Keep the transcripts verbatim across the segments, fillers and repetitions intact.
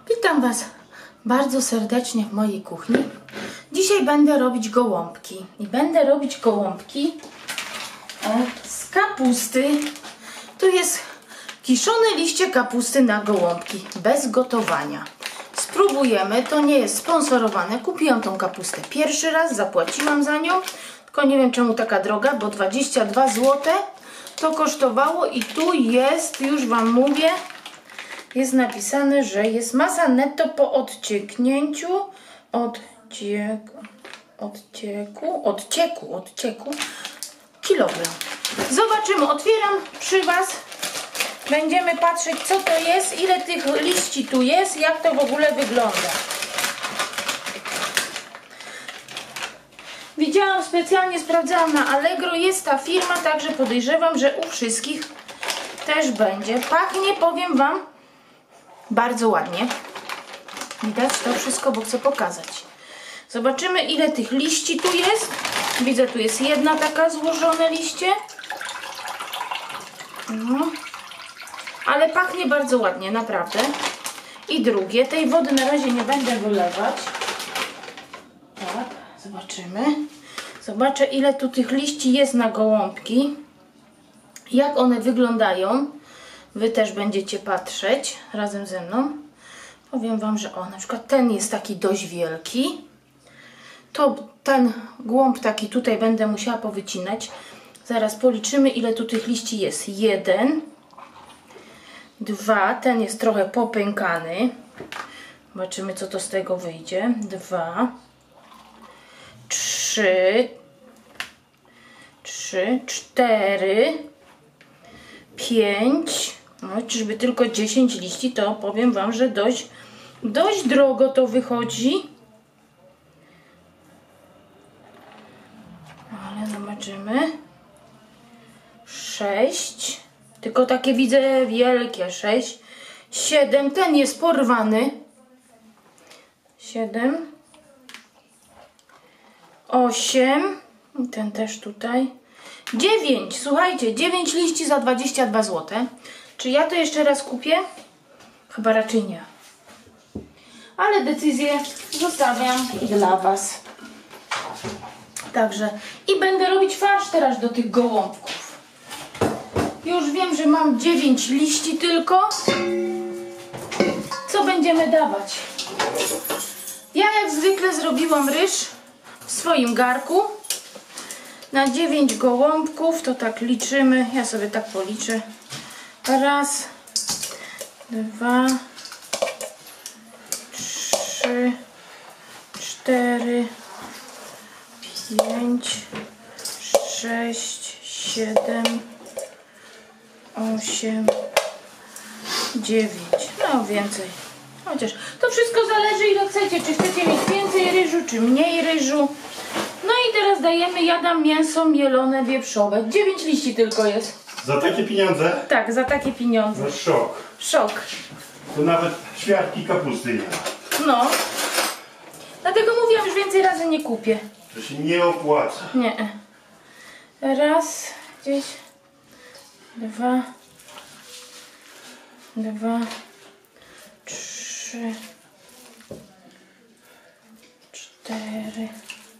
Witam Was bardzo serdecznie w mojej kuchni. Dzisiaj będę robić gołąbki. I będę robić gołąbki z kapusty. Tu jest kiszone liście kapusty na gołąbki, bez gotowania. Spróbujemy, to nie jest sponsorowane. Kupiłam tą kapustę pierwszy raz, zapłaciłam za nią. Tylko nie wiem czemu taka droga, bo dwadzieścia dwa złote to kosztowało i tu jest, już Wam mówię, jest napisane, że jest masa netto po odcieknięciu, odcieku, odcieku, odcieku, odcieku, kilogram. Zobaczymy, otwieram przy Was, będziemy patrzeć co to jest, ile tych liści tu jest, jak to w ogóle wygląda. Widziałam, specjalnie sprawdzałam na Allegro, jest ta firma, także podejrzewam, że u wszystkich też będzie. Pachnie, powiem Wam, bardzo ładnie. Widać to wszystko, bo chcę pokazać. Zobaczymy, ile tych liści tu jest. Widzę, tu jest jedna taka złożone liście. No. Ale pachnie bardzo ładnie, naprawdę. I drugie. Tej wody na razie nie będę wylewać. Tak, zobaczymy. Zobaczę, ile tu tych liści jest na gołąbki. Jak one wyglądają. Wy też będziecie patrzeć razem ze mną. Powiem Wam, że o, na przykład ten jest taki dość wielki. To ten głąb taki tutaj będę musiała powycinać. Zaraz policzymy, ile tu tych liści jest. Jeden. Dwa. Ten jest trochę popękany. Zobaczymy, co to z tego wyjdzie. Dwa. Trzy. Trzy. Cztery. Pięć. No, czyżby tylko dziesięć liści, to powiem Wam, że dość, dość drogo to wychodzi. Ale zobaczymy. Sześć. Tylko takie widzę wielkie. Sześć. Siedem. Ten jest porwany. Siedem. Osiem. Ten też tutaj. Dziewięć. Słuchajcie, dziewięć liści za dwadzieścia dwa złote. Czy ja to jeszcze raz kupię? Chyba raczej nie. Ale decyzję zostawiam dla Was. Także i będę robić farsz teraz do tych gołąbków. Już wiem, że mam dziewięć liści tylko. Co będziemy dawać? Ja jak zwykle zrobiłam ryż w swoim garku. Na dziewięć gołąbków, to tak liczymy. Ja sobie tak policzę. Raz, dwa, trzy, cztery, pięć, sześć, siedem, osiem, dziewięć. No więcej. Chociaż to wszystko zależy, ile chcecie. Czy chcecie mieć więcej ryżu, czy mniej ryżu. No i teraz dajemy, ja dam mięso mielone wieprzowe. dziewięć liści tylko jest. Za takie pieniądze? Tak, za takie pieniądze. No szok. Szok. To nawet ćwiartki kapusty nie ma. No. Dlatego mówiłam, już więcej razy nie kupię. To się nie opłaca. Nie. Raz, gdzieś. Dwa. Dwa. Trzy. Cztery.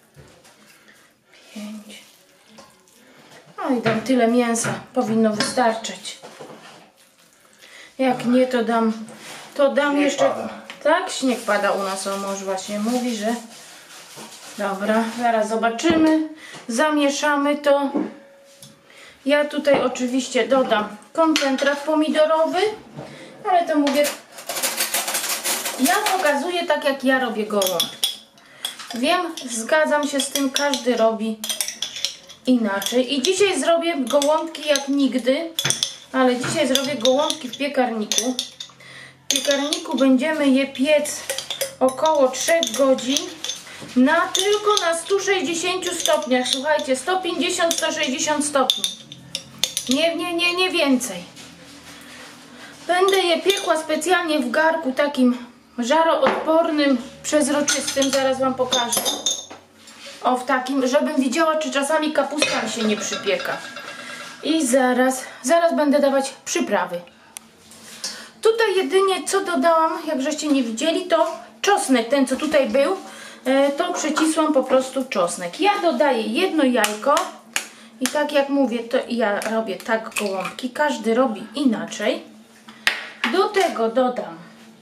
Pięć. No i dam tyle mięsa. Powinno wystarczyć. Jak nie, to dam. To dam Śnieg jeszcze. pada. Tak? Śnieg pada u nas, o mąż właśnie mówi, że. Dobra, zaraz zobaczymy. Zamieszamy to. Ja tutaj oczywiście dodam koncentrat pomidorowy, ale to mówię. Ja pokazuję tak, jak ja robię gołąbki. Wiem, zgadzam się z tym, każdy robi inaczej. I dzisiaj zrobię gołąbki jak nigdy, ale dzisiaj zrobię gołąbki w piekarniku. W piekarniku będziemy je piec około trzech godzin na tylko na stu sześćdziesięciu stopniach. Słuchajcie, sto pięćdziesiąt do stu sześćdziesięciu stopni. Nie, nie, nie, nie więcej. Będę je piekła specjalnie w garku takim żaroodpornym, przezroczystym. Zaraz Wam pokażę. O, w takim, żebym widziała, czy czasami kapusta mi się nie przypieka. I zaraz, zaraz będę dawać przyprawy. Tutaj tutaj jedynie co dodałam, jak żeście nie widzieli, to czosnek, ten co tutaj był, to przycisłam po prostu czosnek. Ja dodaję jedno jajko i tak jak mówię, to ja robię tak gołąbki, każdy robi inaczej. Do tego dodam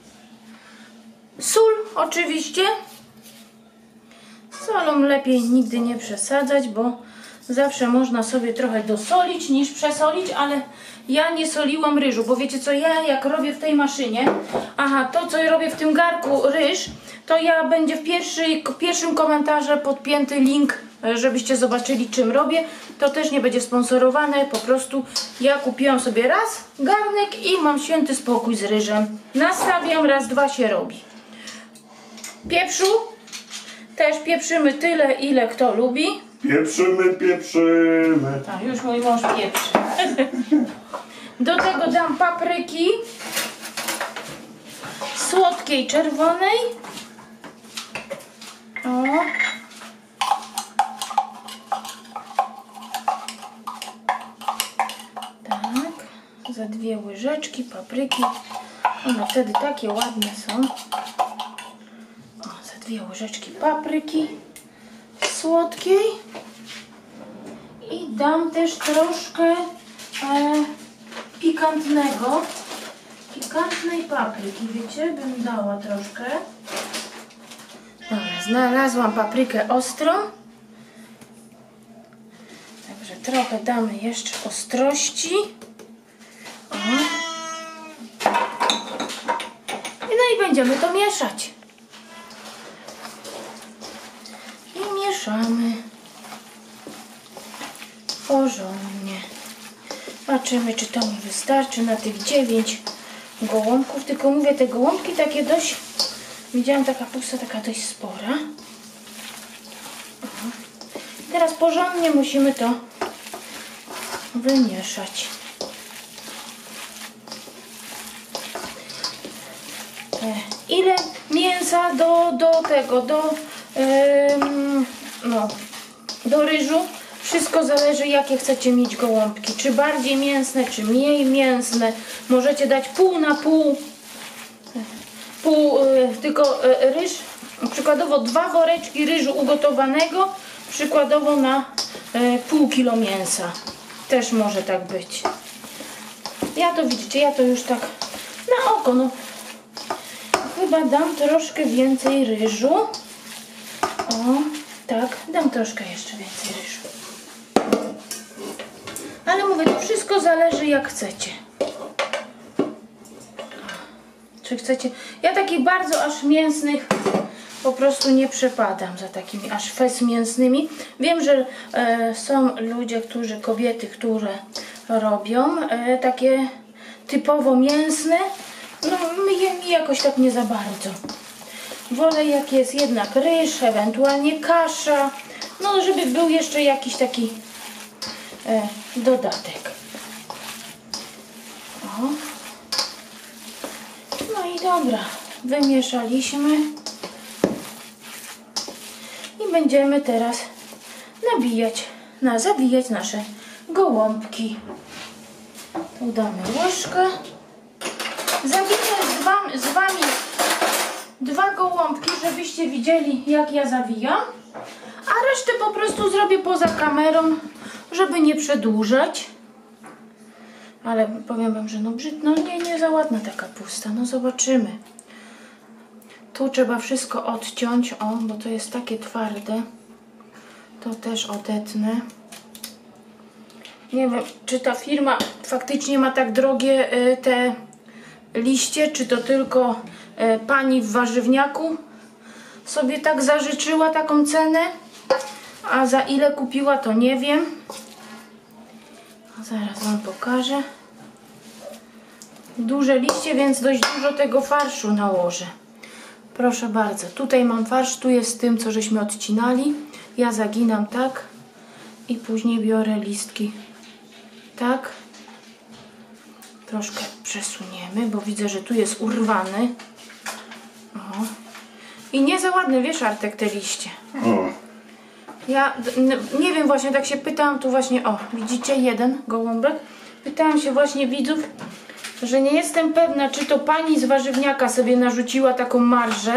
sól oczywiście. Solą lepiej nigdy nie przesadzać, bo zawsze można sobie trochę dosolić niż przesolić, ale ja nie soliłam ryżu, bo wiecie co, ja jak robię w tej maszynie, aha, to co robię w tym garku ryż, to ja będzie w pierwszy, pierwszym komentarze podpięty link, żebyście zobaczyli czym robię. To też nie będzie sponsorowane, po prostu ja kupiłam sobie raz garnek i mam święty spokój z ryżem. Nastawiam, raz, dwa się robi. Pieprzu też pieprzymy tyle, ile kto lubi. Pieprzymy, pieprzymy. Tak, już mój mąż pieprzy. Do tego dam papryki słodkiej, czerwonej. O. Tak, za dwie łyżeczki papryki. One wtedy takie ładne są. O, za dwie łyżeczki papryki słodkiej. I dam też troszkę e, pikantnego, pikantnej papryki, wiecie, bym dała troszkę. Dobra, znalazłam paprykę ostrą. Także trochę damy jeszcze ostrości. O. No i będziemy to mieszać. I mieszamy. Porządnie. Zobaczymy, czy to mi wystarczy na tych dziewięć gołąbków. Tylko mówię, te gołąbki takie dość... Widziałam, taka pusta, taka dość spora. Aha. Teraz porządnie musimy to wymieszać. E, ile mięsa do, do tego, do... Yy, no, do ryżu? Wszystko zależy, jakie chcecie mieć gołąbki. Czy bardziej mięsne, czy mniej mięsne. Możecie dać pół na pół. Pół, yy, tylko yy, ryż. Przykładowo dwa woreczki ryżu ugotowanego. Przykładowo na yy, pół kilo mięsa. Też może tak być. Ja to widzicie, ja to już tak na oko. No. Chyba dam troszkę więcej ryżu. O, tak. Dam troszkę jeszcze więcej ryżu. Ale mówię, to wszystko zależy jak chcecie. Czy chcecie... Ja takich bardzo aż mięsnych po prostu nie przepadam za takimi aż fes mięsnymi. Wiem, że e, są ludzie, którzy, kobiety, które robią e, takie typowo mięsne. No mi, mi jakoś tak nie za bardzo. Wolę jak jest jednak ryż, ewentualnie kasza. No żeby był jeszcze jakiś taki e, dodatek. O. No i dobra, wymieszaliśmy i będziemy teraz nabijać, na, zawijać nasze gołąbki. Tu damy łyżkę. Zawinę z wami, z wami dwa gołąbki, żebyście widzieli jak ja zawijam, a resztę po prostu zrobię poza kamerą, żeby nie przedłużać. Ale powiem wam, że no brzydno, nie, nie za ładna ta kapusta, no zobaczymy. Tu trzeba wszystko odciąć, o, bo to jest takie twarde. To też odetnę. Nie wiem, czy ta firma faktycznie ma tak drogie y, te liście, czy to tylko y, pani w warzywniaku sobie tak zażyczyła taką cenę, a za ile kupiła, to nie wiem. Zaraz wam pokażę. Duże liście, więc dość dużo tego farszu nałożę. Proszę bardzo, tutaj mam farsz, tu jest z tym, co żeśmy odcinali. Ja zaginam tak i później biorę listki. Tak. Troszkę przesuniemy, bo widzę, że tu jest urwany. O. I nie za ładne, wiesz, Artek, te liście. O. Ja nie wiem, właśnie tak się pytałam, tu właśnie, o, widzicie, jeden gołąbek. Pytałam się właśnie widzów, że nie jestem pewna, czy to pani z warzywniaka sobie narzuciła taką marżę.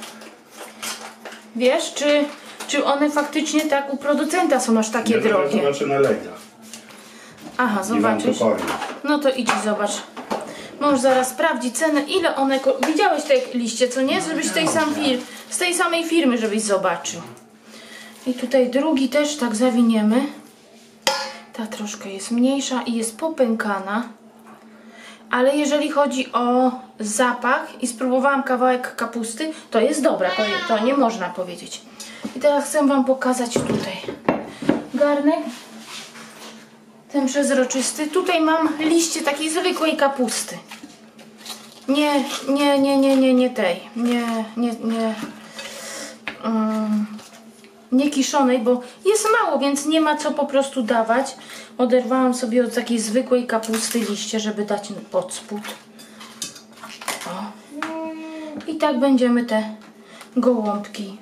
Wiesz, czy, czy one faktycznie tak u producenta są aż takie Nie, to drogie? zobaczę na lega. Aha, I wam to zobaczysz. powiem. No to idź i zobacz. Możesz zaraz sprawdzić cenę, ile one... ko- Widziałeś te liście, co nie? Żebyś z tej, sam fir... z tej samej firmy, żebyś zobaczył. I tutaj drugi też tak zawiniemy. Ta troszkę jest mniejsza i jest popękana. Ale jeżeli chodzi o zapach i spróbowałam kawałek kapusty, to jest dobra, to, to nie można powiedzieć. I teraz chcę wam pokazać tutaj garnek. Ten przezroczysty. Tutaj mam liście takiej zwykłej kapusty. Nie, nie, nie, nie, nie, nie tej. Nie, nie, nie. Um, nie kiszonej, bo jest mało, więc nie ma co po prostu dawać. Oderwałam sobie od takiej zwykłej kapusty liście, żeby dać pod spód. O. I tak będziemy te gołąbki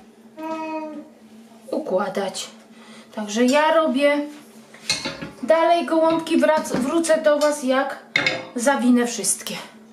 układać. Także ja robię dalej gołąbki, wrac- wrócę do was, jak zawinę wszystkie.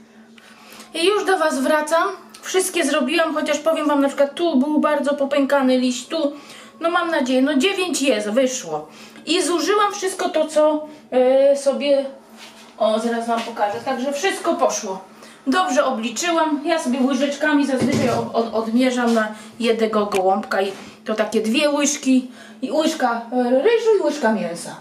I już do was wracam. Wszystkie zrobiłam, chociaż powiem wam, na przykład tu był bardzo popękany liść, tu, no mam nadzieję, no dziewięć jest, wyszło. I zużyłam wszystko to, co yy, sobie, o zaraz wam pokażę, także wszystko poszło. Dobrze obliczyłam, ja sobie łyżeczkami zazwyczaj od, od, odmierzam na jednego gołąbka i to takie dwie łyżki, i łyżka yy, ryżu i łyżka mięsa.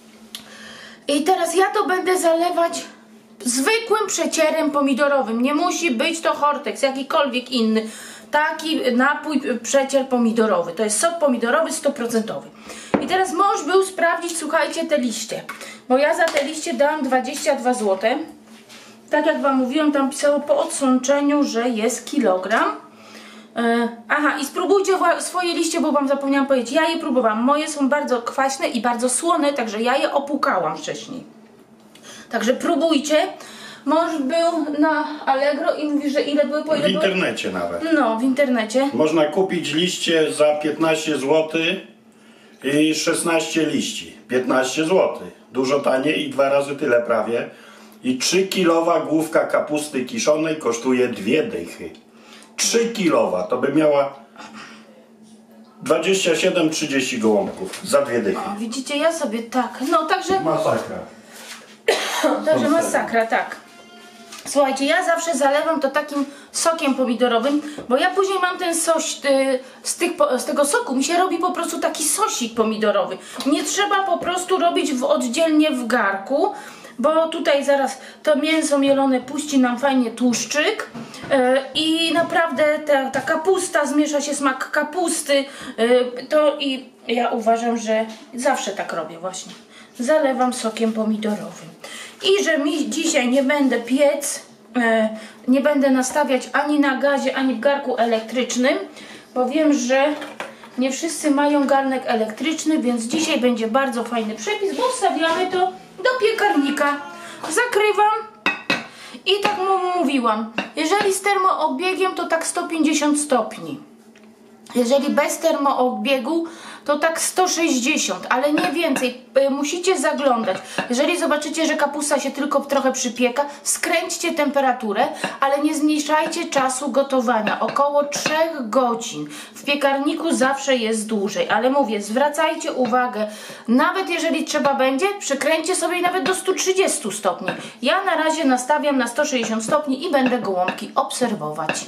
I teraz ja to będę zalewać zwykłym przecierem pomidorowym. Nie musi być to Hortex, jakikolwiek inny. Taki napój, przecier pomidorowy. To jest sok pomidorowy sto procent. I teraz mąż był sprawdzić, słuchajcie, te liście. Bo ja za te liście dałam dwadzieścia dwa złote. Tak jak wam mówiłam, tam pisało po odsączeniu, że jest kilogram. Yy, aha, i spróbujcie swoje liście, bo wam zapomniałam powiedzieć. Ja je próbowałam. Moje są bardzo kwaśne i bardzo słone, także ja je opłukałam wcześniej. Także próbujcie. Mąż był na Allegro i mówi, że ile były, po ile W były? internecie nawet. No, w internecie. Można kupić liście za piętnaście złotych i szesnaście liści. piętnaście złotych. Dużo taniej i dwa razy tyle prawie. I trzy kilowa główka kapusty kiszonej kosztuje dwie dychy. trzy kilowa to by miała dwadzieścia siedem trzydzieści gołąbków za dwie dychy. O, widzicie, ja sobie tak. No, także, Masakra. także masakra, tak. Słuchajcie, ja zawsze zalewam to takim sokiem pomidorowym, bo ja później mam ten sos, y, z, tych, z tego soku mi się robi po prostu taki sosik pomidorowy. Nie trzeba po prostu robić w, oddzielnie w garku, bo tutaj zaraz to mięso mielone puści nam fajnie tłuszczyk y, i naprawdę ta, ta kapusta, zmiesza się smak kapusty, y, to i ja uważam, że zawsze tak robię właśnie. Zalewam sokiem pomidorowym. I że mi dzisiaj nie będę piec, e, nie będę nastawiać ani na gazie, ani w garku elektrycznym, bo wiem, że nie wszyscy mają garnek elektryczny, więc dzisiaj będzie bardzo fajny przepis, bo wstawiamy to do piekarnika. Zakrywam i tak mu mówiłam, jeżeli z termoobiegiem, to tak sto pięćdziesiąt stopni. Jeżeli bez termoobiegu, to tak sto sześćdziesiąt, ale nie więcej. Musicie zaglądać. Jeżeli zobaczycie, że kapusta się tylko trochę przypieka, skręćcie temperaturę, ale nie zmniejszajcie czasu gotowania. Około trzech godzin. W piekarniku zawsze jest dłużej, ale mówię, zwracajcie uwagę. Nawet jeżeli trzeba będzie, przykręćcie sobie nawet do stu trzydziestu stopni. Ja na razie nastawiam na sto sześćdziesiąt stopni i będę gołąbki obserwować.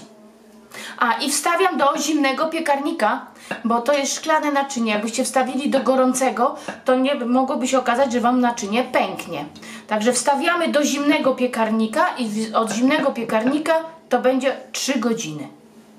A i wstawiam do zimnego piekarnika, bo to jest szklane naczynie. Jakbyście wstawili do gorącego, to nie mogłoby się okazać, że wam naczynie pęknie. Także wstawiamy do zimnego piekarnika i od zimnego piekarnika to będzie trzy godziny.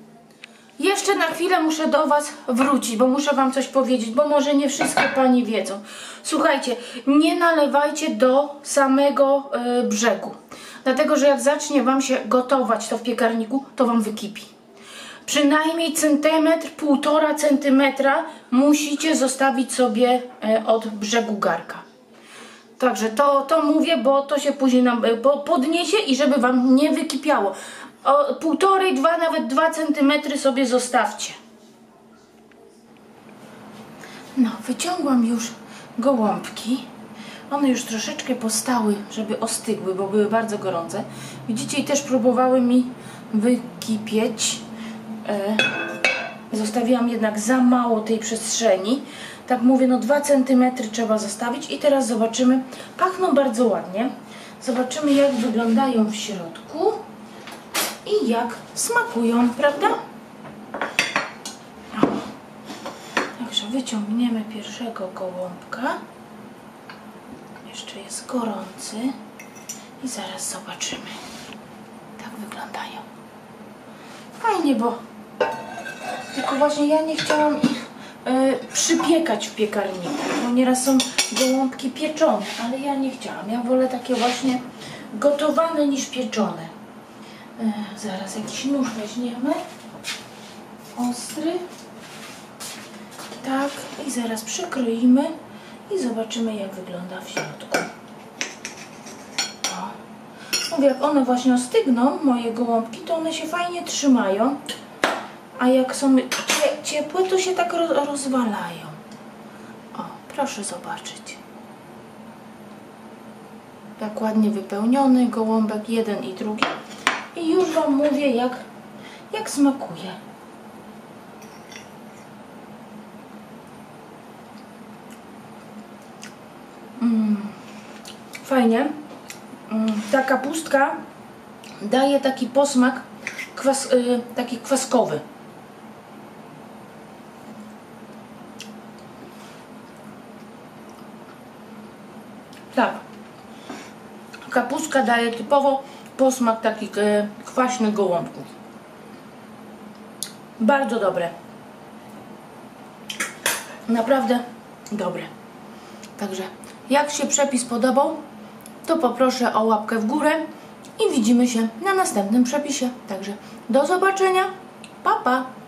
Jeszcze na chwilę muszę do was wrócić, bo muszę wam coś powiedzieć, bo może nie wszystko pani wiedzą. Słuchajcie, nie nalewajcie do samego yy, brzegu. Dlatego, że jak zacznie wam się gotować to w piekarniku, to wam wykipi. Przynajmniej centymetr, półtora centymetra musicie zostawić sobie e, od brzegu garka. Także to, to mówię, bo to się później nam e, podniesie i żeby wam nie wykipiało. O, półtorej, dwa, nawet dwa centymetry sobie zostawcie. No, wyciągłam już gołąbki. One już troszeczkę postały, żeby ostygły, bo były bardzo gorące. Widzicie, i też próbowały mi wykipieć. E, zostawiłam jednak za mało tej przestrzeni. Tak mówię, no dwa centymetry trzeba zostawić. I teraz zobaczymy. Pachną bardzo ładnie. Zobaczymy, jak wyglądają w środku i jak smakują, prawda? O. Także wyciągniemy pierwszego gołąbka. Jeszcze jest gorący i zaraz zobaczymy. Tak wyglądają. Fajnie, bo tylko właśnie ja nie chciałam ich e, przypiekać w piekarniku, bo nieraz są gołąbki pieczone, ale ja nie chciałam. Ja wolę takie właśnie gotowane niż pieczone. E, zaraz jakiś nóż weźmiemy. Ostry. Tak, i zaraz przykroimy i zobaczymy, jak wygląda w środku. O. Mówię, jak one właśnie ostygną, moje gołąbki, to one się fajnie trzymają, a jak są cie ciepłe, to się tak ro rozwalają. O, proszę zobaczyć. Jak ładnie wypełniony gołąbek, jeden i drugi. I już Wam mówię, jak, jak smakuje. Mm, fajnie. Mm, ta kapustka daje taki posmak kwas, y, taki kwaskowy. Tak. Kapustka daje typowo posmak takich y, kwaśnych gołąbków. Bardzo dobre. Naprawdę dobre. Także jak się przepis podobał, to poproszę o łapkę w górę i widzimy się na następnym przepisie. Także do zobaczenia. Pa, pa!